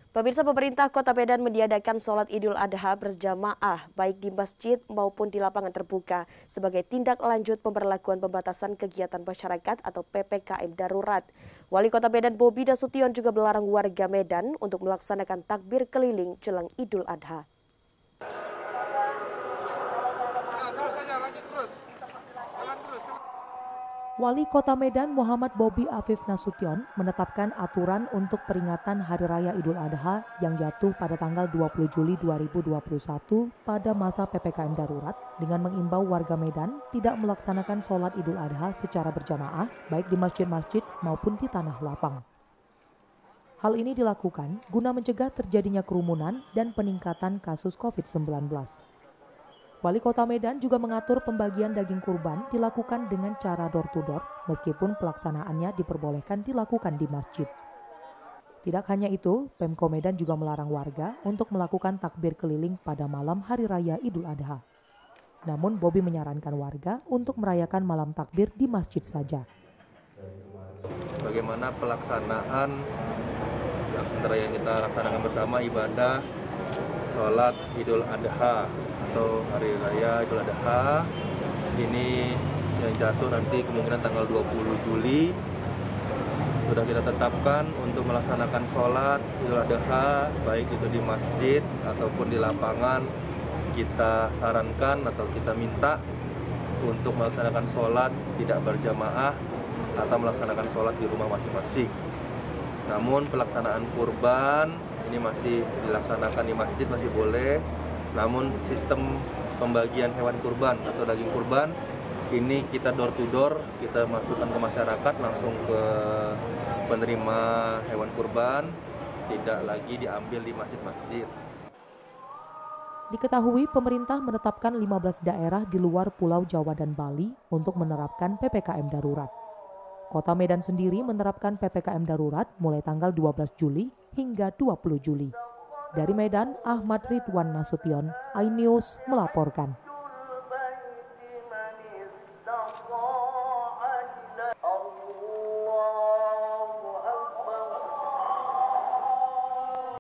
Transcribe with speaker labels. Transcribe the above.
Speaker 1: Pemirsa, pemerintah Kota Medan meniadakan sholat Idul Adha berjamaah baik di masjid maupun di lapangan terbuka sebagai tindak lanjut pemberlakuan pembatasan kegiatan masyarakat atau PPKM darurat. Wali Kota Medan Bobi Nasution juga melarang warga Medan untuk melaksanakan takbir keliling jelang Idul Adha.
Speaker 2: Wali Kota Medan Muhammad Bobi Afif Nasution menetapkan aturan untuk peringatan Hari Raya Idul Adha yang jatuh pada tanggal 20 Juli 2021 pada masa PPKM darurat dengan mengimbau warga Medan tidak melaksanakan sholat Idul Adha secara berjamaah baik di masjid-masjid maupun di tanah lapang. Hal ini dilakukan guna mencegah terjadinya kerumunan dan peningkatan kasus COVID-19. Wali Kota Medan juga mengatur pembagian daging kurban dilakukan dengan cara door-to-door meskipun pelaksanaannya diperbolehkan dilakukan di masjid. Tidak hanya itu, Pemko Medan juga melarang warga untuk melakukan takbir keliling pada malam Hari Raya Idul Adha. Namun Bobi menyarankan warga untuk merayakan malam takbir di masjid saja.
Speaker 3: Bagaimana pelaksanaan yang kita laksanakan bersama ibadah sholat Idul Adha atau Hari Raya Idul Adha ini yang jatuh nanti kemungkinan tanggal 20 Juli sudah kita tetapkan untuk melaksanakan sholat Idul Adha baik itu di masjid ataupun di lapangan. Kita sarankan atau kita minta untuk melaksanakan sholat tidak berjamaah atau melaksanakan sholat di rumah masing-masing. Namun pelaksanaan kurban ini masih dilaksanakan di masjid, masih boleh. Namun sistem pembagian hewan kurban atau daging kurban ini kita door to door, kita masukkan ke masyarakat langsung ke penerima hewan kurban, tidak lagi diambil di masjid-masjid.
Speaker 2: Diketahui pemerintah menetapkan 15 daerah di luar Pulau Jawa dan Bali untuk menerapkan PPKM darurat. Kota Medan sendiri menerapkan PPKM darurat mulai tanggal 12 Juli hingga 20 Juli. Dari Medan, Ahmad Ridwan Nasution, iNews melaporkan.